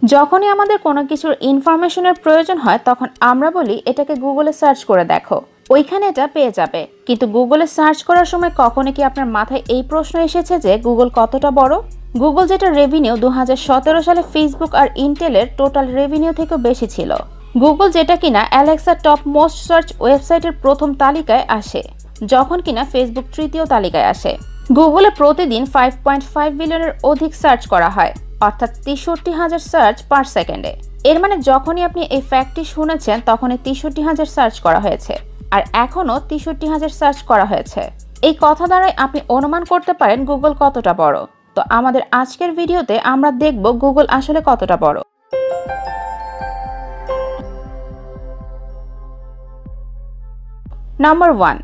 যখনই আমাদের কোনো কিছুর ইনফরমেশনের প্রয়োজন হয় তখন আমরা বলি এটাকে গুগলে সার্চ করে দেখো, ওইখানে এটা পেয়ে যাবে। কিন্তু গুগলে সার্চ করার সময় কখনো কি আপনার মাথায় এই প্রশ্ন এসেছে যে গুগল কতটা বড়? গুগল যেটা রেভিনিউ 2017 সালে ফেসবুক আর ইন্টেলের টোটাল রেভিনিউ থেকেও বেশি ছিল। গুগল যেটা কিনা অ্যালেক্সা টপ মোস্ট সার্চ ওয়েবসাইটের প্রথম তালিকায় আসে, যখন কিনা ফেসবুক তৃতীয় তালিকায় আসে। গুগলে প্রতিদিন 5.5 বিলিয়নের অধিক সার্চ করা হয়, অর্থাৎ 63,000 সার্চ পার সেকেন্ডে। এর মানে যখনই আপনি এই ফ্যাক্টটি শুনেছেন তখনই 63,000 সার্চ করা হয়েছে, আর এখনও 63,000 সার্চ করা হয়েছে। এই কথা দ্বারাই আপনি অনুমান করতে পারেন গুগল কতটা বড়। তো আমাদের আজকের ভিডিওতে আমরা দেখব গুগল আসলে কতটা বড়। নাম্বার 1,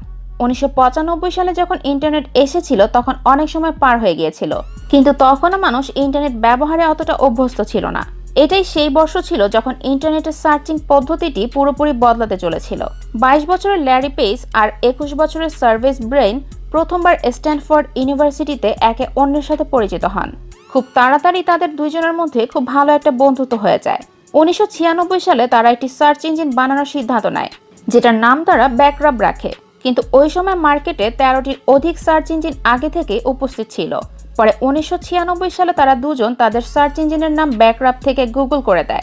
1995 সালে যখন ইন্টারনেট এসেছিল তখন অনেক সময় পার হয়ে গিয়েছিল, কিন্তু তখনও মানুষ ইন্টারনেট ব্যবহারে অতটা অভ্যস্ত ছিল না। এটাই সেই বর্ষ ছিল যখন ইন্টারনেটের সার্চিং পদ্ধতিটি পুরোপুরি বদলাতে চলেছিল। 22 বছরের ল্যারি পেজ আর 21 বছরের সার্ভিস ব্রেইন প্রথমবার স্ট্যানফোর্ড ইউনিভার্সিটিতে একে অন্যের সাথে পরিচিত হন। খুব তাড়াতাড়ি তাদের দুইজনের মধ্যে খুব ভালো একটা বন্ধুত্ব হয়ে যায়। 1996 সালে তারা একটি সার্চ ইঞ্জিন বানানোর সিদ্ধান্ত নেয়, যেটার নাম তারা ব্যাকরাব রাখে। কিন্তু ওই সময় মার্কেটে 13টির অধিক সার্চ ইঞ্জিন আগে থেকে উপস্থিত ছিল। পরে 1996 সালে তারা দুজন তাদের সার্চ ইঞ্জিনের নাম ব্যাকরাব থেকে গুগল করে দেয়।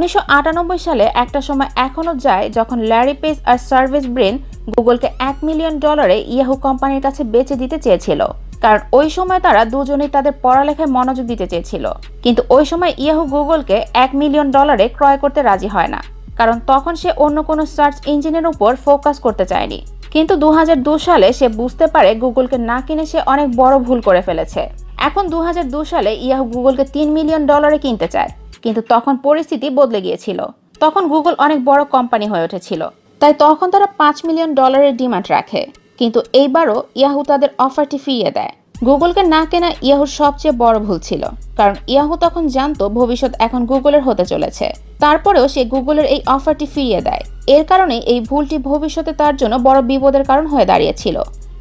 1998 সালে একটা সময় এখনো যায় যখন ল্যারি পেজ আর সার্ভিস ব্রেন গুগলকে $1 মিলিয়ন ইয়াহু কোম্পানির কাছে বেচে দিতে চেয়েছিল, কারণ ওই সময় তারা দুজনেই তাদের পড়ালেখায় মনোযোগ দিতে চেয়েছিল। কিন্তু ওই সময় ইয়াহু গুগলকে $1 মিলিয়ন ক্রয় করতে রাজি হয় না, কারণ তখন সে অন্য কোনো সার্চ ইঞ্জিনের উপর ফোকাস করতে চায়নি। কিন্তু 2002 সালে সে বুঝতে পারে গুগলকে না কিনে সে অনেক বড় ভুল করে ফেলেছে। এখন 2002 সালে ইয়াহু গুগলকে $3 মিলিয়ন কিনতে চায়, কিন্তু তখন পরিস্থিতি বদলে গিয়েছিল। তখন গুগল অনেক বড় কোম্পানি হয়ে উঠেছিল, তাই তখন তারা $5 মিলিয়ন ডিমান্ড রাখে। কিন্তু এইবারও ইয়াহু তাদের অফারটি ফিরিয়ে দেয়। গুগলকে না কেনা ইয়াহুর সবচেয়ে বড় ভুল ছিল, কারণ ইয়াহু তখন জানতো ভবিষ্যৎ এখন গুগলের হতে চলেছে। তারপরেও সে গুগলের এই অফারটি ফিরিয়ে দেয়। এর কারণে এই ভুলটি ভবিষ্যতে তার জন্য বড় বিপদের কারণ হয়ে দাঁড়িয়েছিল।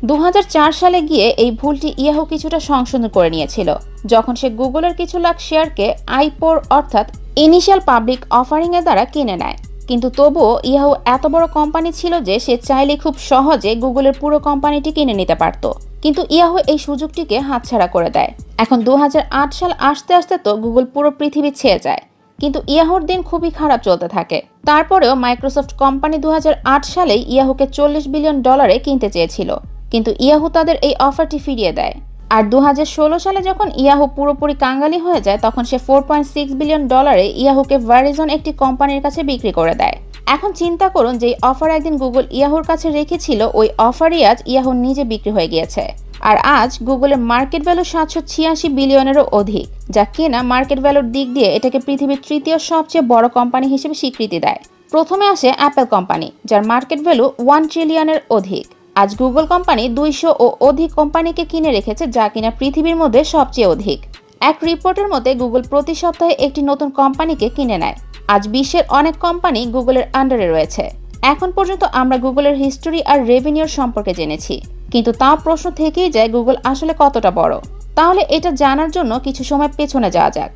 2004 সালে গিয়ে এই ভুলটি ইয়াহু কিছুটা সংশোধন করে নিয়েছিল, যখন সে গুগলের কিছু লাখ শেয়ারকে আইপোর অর্থাৎ ইনিশিয়াল পাবলিক অফারিং এর দ্বারা কিনে নেয়। কিন্তু তবুও ইয়াহু এত বড় কোম্পানি ছিল যে সে চাইলে খুব সহজে গুগলের পুরো কোম্পানিটি কিনে নিতে পারত, কিন্তু ইয়াহু এই সুযোগটিকে হাতছাড়া করে দেয়। এখন 2008 সাল আসতে আসতে তো গুগল পুরো পৃথিবী ছেয়ে যায়, কিন্তু ইয়াহুর দিন খুবই খারাপ চলতে থাকে। তারপরেও মাইক্রোসফট কোম্পানি 2008 সালে ইয়াহুকে $40 বিলিয়ন কিনতে চেয়েছিল, কিন্তু ইয়াহু তাদের এই অফারটি ফিরিয়ে দেয়। আর 2016 সালে যখন ইয়াহু পুরোপুরি কাঙ্গালি হয়ে যায় তখন সে $4.6 বিলিয়ন ইয়াহুকে ভেরিজন একটি কোম্পানির কাছে বিক্রি করে দেয়। এখন চিন্তা করুন যে অফার একদিন গুগল ইয়াহুর কাছে রেখেছিল, ওই অফারই আজ ইয়াহু নিজে বিক্রি হয়ে গিয়েছে। আর আজ গুগলের মার্কেট ভ্যালু 786 বিলিয়নেরও অধিক, যা কিনা মার্কেট ভ্যালুর দিক দিয়ে এটাকে পৃথিবীর তৃতীয় সবচেয়ে বড় কোম্পানি হিসেবে স্বীকৃতি দেয়। প্রথমে আসে অ্যাপল কোম্পানি, যার মার্কেট ভ্যালু 1 ট্রিলিয়নের অধিক। আজ গুগল কোম্পানি 200 ও অধিক কোম্পানিকে কিনে রেখেছে, যা কিনা পৃথিবীর মধ্যে সবচেয়ে অধিক। এক রিপোর্টের মতে গুগল প্রতি সপ্তাহে একটি নতুন কোম্পানিকে কিনে নেয়। আজ বিশ্বের অনেক কোম্পানি গুগলের আন্ডারে রয়েছে। এখন পর্যন্ত আমরা গুগলের হিস্টোরি আর রেভিনিউর সম্পর্কে জেনেছি, কিন্তু তাও প্রশ্ন থেকেই যায় গুগল আসলে কতটা বড়। তাহলে এটা জানার জন্য কিছু সময় পেছনে যাওয়া যাক।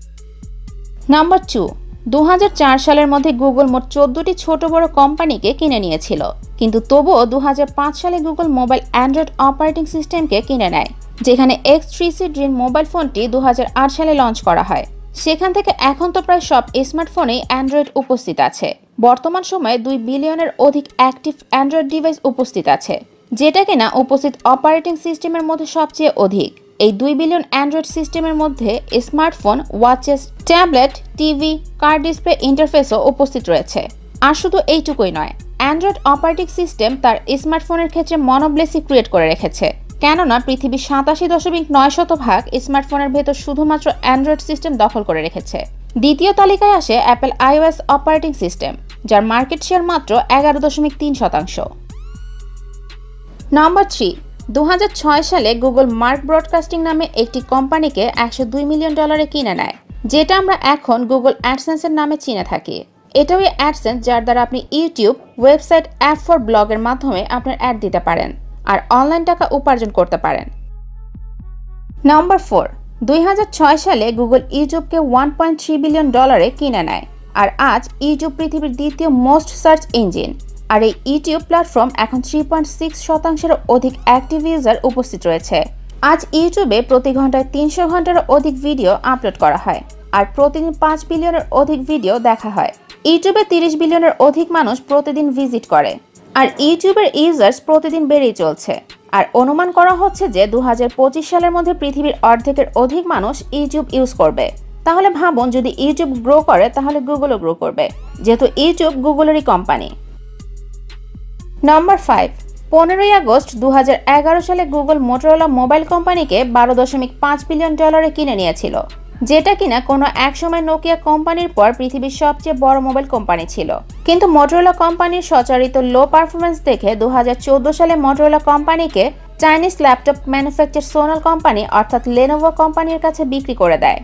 নাম্বার 2, 2004 সালের মধ্যে গুগল মোট 14টি ছোট বড় কোম্পানিকে কিনে নিয়েছিল, কিন্তু তবুও 2005 সালে গুগল মোবাইল অ্যান্ড্রয়েড অপারেটিং সিস্টেমকে কিনে নেয়, যেখানে X3C Dream মোবাইল ফোনটি 2008 সালে লঞ্চ করা হয়। সেখান থেকে এখন তো প্রায় সব স্মার্টফোনেই অ্যান্ড্রয়েড উপস্থিত আছে। বর্তমান সময়ে 2 বিলিয়নের অধিক অ্যাক্টিভ অ্যান্ড্রয়েড ডিভাইস উপস্থিত আছে, যেটা কিনা উপস্থিত অপারেটিং সিস্টেমের মধ্যে সবচেয়ে অধিক। এই 2 বিলিয়ন অ্যান্ড্রয়েড সিস্টেমের মধ্যে smartphone, watches, tablet, TV, car display ইন্টারফেসও উপস্থিত রয়েছে। আর শুধু এইটুকুই নয়, অ্যান্ড্রয়েড অপারেটিং সিস্টেম তার স্মার্টফোনের ক্ষেত্রে মনোব্লেসি ক্রিয়েট করে রেখেছে, কেননা পৃথিবীর 87.9% স্মার্টফোনের ভেতর শুধুমাত্র অ্যান্ড্রয়েড সিস্টেম দখল করে রেখেছে। দ্বিতীয় তালিকায় আসে অ্যাপল আইওএস অপারেটিং সিস্টেম, যার মার্কেট শেয়ার মাত্র 11.3%। নাম্বার 3, 2006 সালে গুগল মার্ক ব্রডকাস্টিং নামে একটি কোম্পানিকে $102 মিলিয়ন কিনে নেয়, যেটা আমরা এখন গুগল অ্যাডসেন্সের নামে চিনে থাকি। এটাও অ্যাডসেন্স যার দ্বারা আপনি ইউটিউব, ওয়েবসাইট, অ্যাপ ফর ব্লগের মাধ্যমে আপনার অ্যাড দিতে পারেন আর অনলাইন টাকা উপার্জন করতে পারেন। নাম্বার 4, 2006 সালে গুগল ইউটিউবকে $1.3 বিলিয়ন কিনে নেয়। আর আজ ইউটিউব পৃথিবীর দ্বিতীয় মোস্ট সার্চ ইঞ্জিন। আর এই ইউটিউব প্ল্যাটফর্ম এখন 3.6% অধিক অ্যাক্টিভ ইউজার উপস্থিত রয়েছে। আজ ইউটিউবে প্রতি ঘন্টায় 300 ঘন্টারও অধিক ভিডিও আপলোড করা হয়। আর প্রতিদিন 5 বিলিয়নের অধিক ভিডিও দেখা হয়। ইউটিউবে 30 বিলিয়নের অধিক মানুষ প্রতিদিন ভিজিট করে। আর ইউটিউবের ইউজার্স প্রতিদিন বেড়েই চলছে। আর অনুমান করা হচ্ছে যে 2025 সালের মধ্যে পৃথিবীর অর্ধেকের অধিক মানুষ ইউটিউব ইউজ করবে। তাহলে ভাবুন, যদি ইউটিউব গ্রো করে তাহলে গুগলও গ্রো করবে, যেহেতু ইউটিউব গুগলেরই কোম্পানি। নাম্বার 5, 15 আগস্ট 2011 সালে গুগল মোটরোলা মোবাইল কোম্পানিকে $12.5 বিলিয়ন কিনে নিয়েছিল, যেটা কিনা কোনো এক সময় নোকিয়া কোম্পানির পর পৃথিবীর সবচেয়ে বড় মোবাইল কোম্পানি ছিল। কিন্তু মোটরোলা কোম্পানির সচারিত লো পারফরমেন্স দেখে 2014 সালে মোটরোলা কোম্পানিকে চাইনিজ ল্যাপটপ ম্যানুফ্যাকচার সোনাল কোম্পানি অর্থাৎ লেনোভো কোম্পানির কাছে বিক্রি করে দেয়।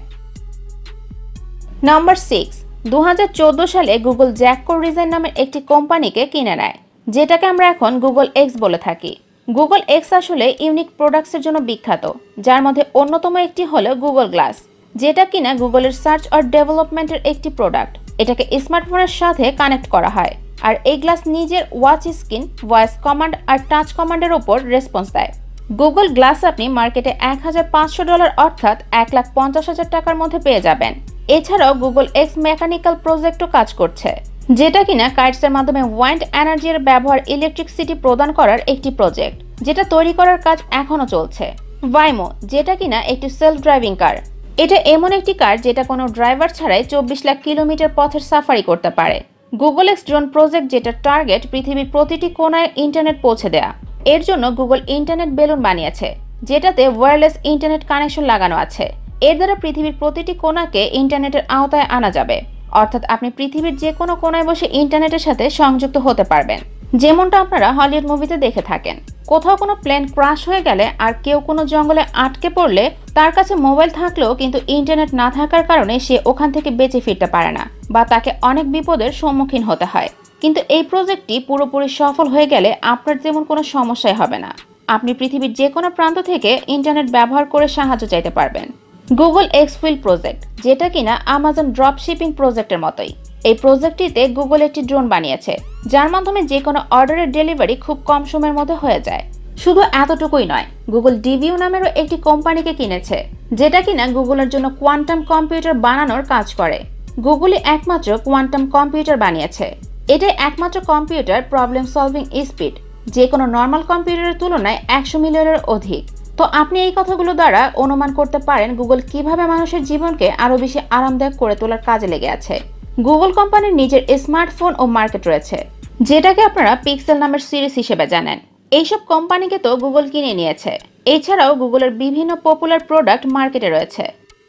নাম্বার 6, 2014 সালে গুগল জ্যাককো রিজাইন নামের একটি কোম্পানিকে কিনে নেয়, যেটাকে আমরা এখন গুগল এক্স বলে থাকি। গুগল এক্স আসলে ইউনিক প্রোডাক্টসের জন্য বিখ্যাত, যার মধ্যে অন্যতম একটি হলো গুগল গ্লাস, যেটা কিনা গুগলের সার্চ আর ডেভেলপমেন্টের একটি প্রোডাক্ট। এটাকে স্মার্টফোনের সাথে কানেক্ট করা হয়। আর এই গ্লাস নিজের ওয়াচ স্ক্রিন, ভয়েস কমান্ড আর টাচ কমান্ডের উপর রেসপন্স দেয়। গুগল গ্লাস আপনি মার্কেটে $1,500 অর্থাৎ 1,50,000 টাকার মধ্যে পেয়ে যাবেন। এছাড়াও গুগল এক্স মেকানিক্যাল প্রজেক্টও কাজ করছে, যেটা কিনা কাইটসের মাধ্যমে ওয়াইন্ড এনার্জির ব্যবহার ইলেকট্রিসিটি প্রদান করার একটি প্রজেক্ট, যেটা তৈরি করার কাজ এখনো চলছে। ওয়াইমো, যেটা কিনা একটি সেলফ ড্রাইভিং কার। এটা এমন একটি কার যেটা কোনো ড্রাইভার ছাড়াই 24 লাখ কিলোমিটার পথের সাফারি করতে পারে। গুগল এক্স ড্রোন প্রজেক্ট, যেটা টার্গেট পৃথিবীর প্রতিটি কোণায় ইন্টারনেট পৌঁছে দেয়া। এর জন্য গুগল ইন্টারনেট বেলুন বানিয়েছে, যেটাতে ওয়্যারলেস ইন্টারনেট কানেকশন লাগানো আছে। এর দ্বারা পৃথিবীর প্রতিটি কোণাকে ইন্টারনেটের আওতায় আনা যাবে, অর্থাৎ আপনি পৃথিবীর যে কোনো কোণায় বসে ইন্টারনেটের সাথে সংযুক্ত হতে পারবেন। যেমনটা আপনারা হলিউড মুভিতে দেখে থাকেন, কোথাও কোনো প্লেন ক্রাশ হয়ে গেলে আর কেউ কোনো জঙ্গলে আটকে পড়লে তার কাছে মোবাইল থাকলেও কিন্তু ইন্টারনেট না থাকার কারণে সে ওখান থেকে বেঁচে ফিরতে পারে না, বা তাকে অনেক বিপদের সম্মুখীন হতে হয়। কিন্তু এই প্রজেক্টটি পুরোপুরি সফল হয়ে গেলে আপনার যেমন কোনো সমস্যাই হবে না। আপনি পৃথিবীর যে কোনো প্রান্ত থেকে ইন্টারনেট ব্যবহার করে সাহায্য চাইতে পারবেন। গুগল এক্স হুইল প্রজেক্ট, যেটা কিনা আমাজন ড্রপ শিপিং প্রজেক্টের মতোই। এই প্রজেক্টটিতে গুগল একটি ড্রোন বানিয়েছে, যার মাধ্যমে যে কোনো অর্ডারের ডেলিভারি খুব কম সময়ের মধ্যে হয়ে যায়। শুধু এতটুকুই নয়, গুগল ডিভিউ নামেরও একটি কোম্পানিকে কিনেছে, যেটা কিনা গুগলের জন্য কোয়ান্টাম কম্পিউটার বানানোর কাজ করে। গুগলই একমাত্র কোয়ান্টাম কম্পিউটার বানিয়েছে। এটাই একমাত্র কম্পিউটার প্রবলেম সলভিং স্পিড যে কোনো নর্মাল কম্পিউটারের তুলনায় 100 মিলিয়নের অধিক। তো আপনি এই কথাগুলো দ্বারা অনুমান করতে পারেন গুগল কিভাবে মানুষের জীবনকে আরো বেশি আরামদায়ক করে তোলার কাজে লেগে আছে। গুগল কোম্পানির নিজের স্মার্টফোন ও মার্কেট রয়েছে, যেটাকে আপনারা পিক্সেল নামের সিরিজ হিসেবে জানেন। এইসব কোম্পানিকে তো গুগল কিনে নিয়েছে। এছাড়াও গুগলের বিভিন্ন পপুলার প্রোডাক্ট মার্কেটে রয়েছে।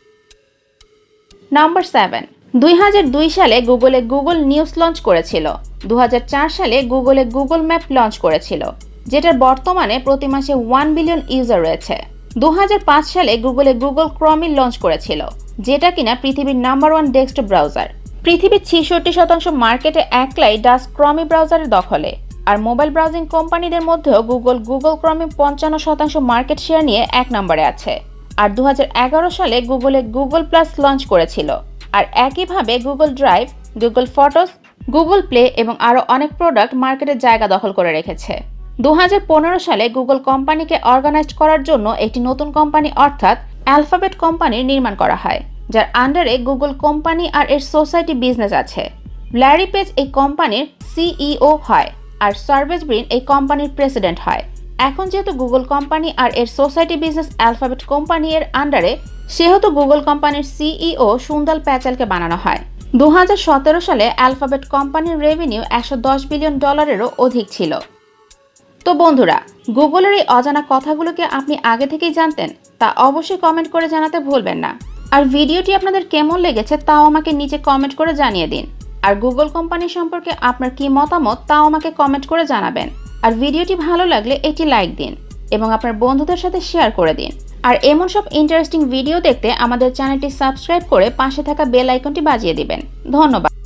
নাম্বার 7, 2002 সালে গুগলে গুগল নিউজ লঞ্চ করেছিল। 2004 সালে গুগলে গুগল ম্যাপ লঞ্চ করেছিল, যেটার বর্তমানে প্রতি মাসে 1 বিলিয়ন ইউজার রয়েছে। 2005 সালে গুগলে গুগল ক্রমি লঞ্চ করেছিল, যেটা কিনা পৃথিবীর নাম্বার 1 ডেস্কটপ ব্রাউজার। পৃথিবীর 66% মার্কেটে একলাই ডাস ক্রমি ব্রাউজারের দখলে। আর মোবাইল ব্রাউজিং কোম্পানিদের মধ্যেও গুগল ক্রমি 55% মার্কেট শেয়ার নিয়ে 1 নম্বরে আছে। আর 2011 সালে গুগলে গুগল প্লাস লঞ্চ করেছিল। আর একইভাবে Google drive, Google photos, Google play এবং আরও অনেক প্রোডাক্ট মার্কেটে জায়গা দখল করে রেখেছে। 2015 সালে গুগল কোম্পানিকে অর্গানাইজ করার জন্য একটি নতুন কোম্পানি অর্থাৎ অ্যালফাবেট কোম্পানির নির্মাণ করা হয়, যার আন্ডারে গুগল কোম্পানি আর এর সোসাইটি বিজনেস আছে। ল্যারি পেজ এই কোম্পানির সিইও হয়, আর সার্ভেজ ব্রিন এই কোম্পানির প্রেসিডেন্ট হয়। এখন যেহেতু গুগল কোম্পানি আর এর সোসাইটি বিজনেস অ্যালফাবেট কোম্পানি এর আন্ডারে, সেহেতু গুগল কোম্পানির সিইও সুন্দর প্যাচালকে বানানো হয়। 2017 সালে অ্যালফাবেট কোম্পানির রেভিনিউ $110 বিলিয়নেরও অধিক ছিল। তো বন্ধুরা, গুগলের এই অজানা কথাগুলোকে আপনি আগে থেকেই জানতেন? তা অবশ্যই কমেন্ট করে জানাতে ভুলবেন না। আর ভিডিওটি আপনাদের কেমন লেগেছে তাও আমাকে নিচে কমেন্ট করে জানিয়ে দিন। আর গুগল কোম্পানি সম্পর্কে আপনার কি মতামত তাও আমাকে কমেন্ট করে জানাবেন। আর ভিডিওটি ভালো লাগলে একটি লাইক দিন এবং আপনার বন্ধুদের সাথে শেয়ার করে দিন। আর এমন সব ইন্টারেস্টিং ভিডিও দেখতে আমাদের চ্যানেলটি সাবস্ক্রাইব করে পাশে থাকা বেল আইকনটি বাজিয়ে দিবেন। ধন্যবাদ।